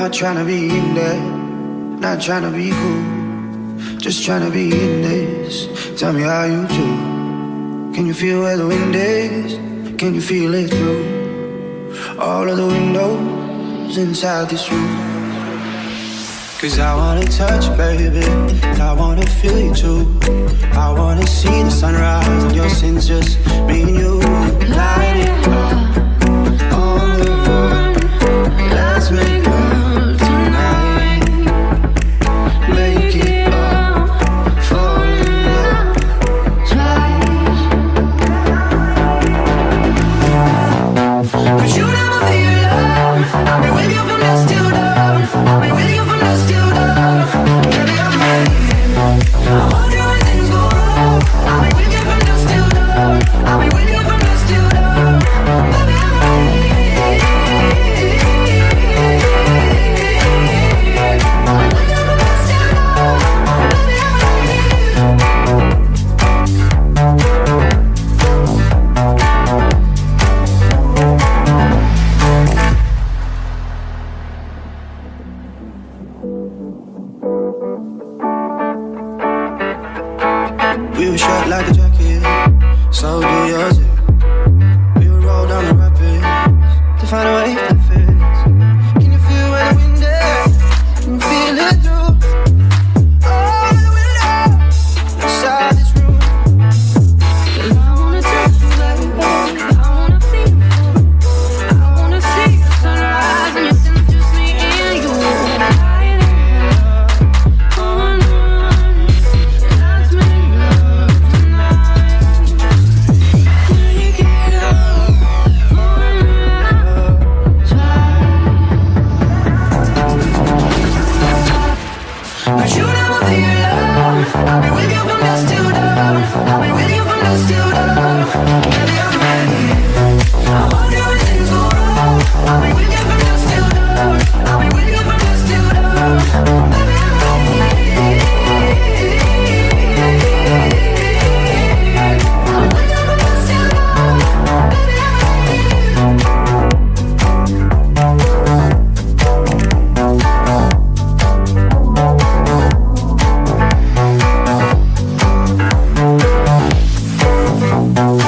Not trying to be in there, not trying to be cool, just trying to be in this. Tell me how you do. Can you feel where the wind is? Can you feel it through all of the windows inside this room? Cause I wanna touch you, baby, and I wanna feel you too. I wanna see the sunrise and your sins, just me and you. Light it up on the run. Let's make love tonight. Make it up, fall in love twice. But you never be alone. I'll be with you from dusk till dawn. I'll be with you from dusk till dawn. Baby, I'm ready. I want you when things go wrong. I'll be with you from dusk till dawn. I'll be with you from dusk till dawn. Baby, I'm ready. We were shot like a jacket, so do yours. We would roll down the rapids to find a way that fits. Can you feel where the wind is? Can you feel it through all the windows inside this room? Cause I wanna touch you, baby, I wanna feel you. I wanna see the sunrise and your sins, just me and you. But you never be alone. I'll be with you from dusk till dawn. I'll be with you from dusk till dawn. Baby, I'm ready. I want you when things go wrong. I'll be with you from dusk till dawn. I'll be with you from dusk till dawn. Baby, I'm ready. I'll be with you from dusk till dawn. Baby, I'm ready.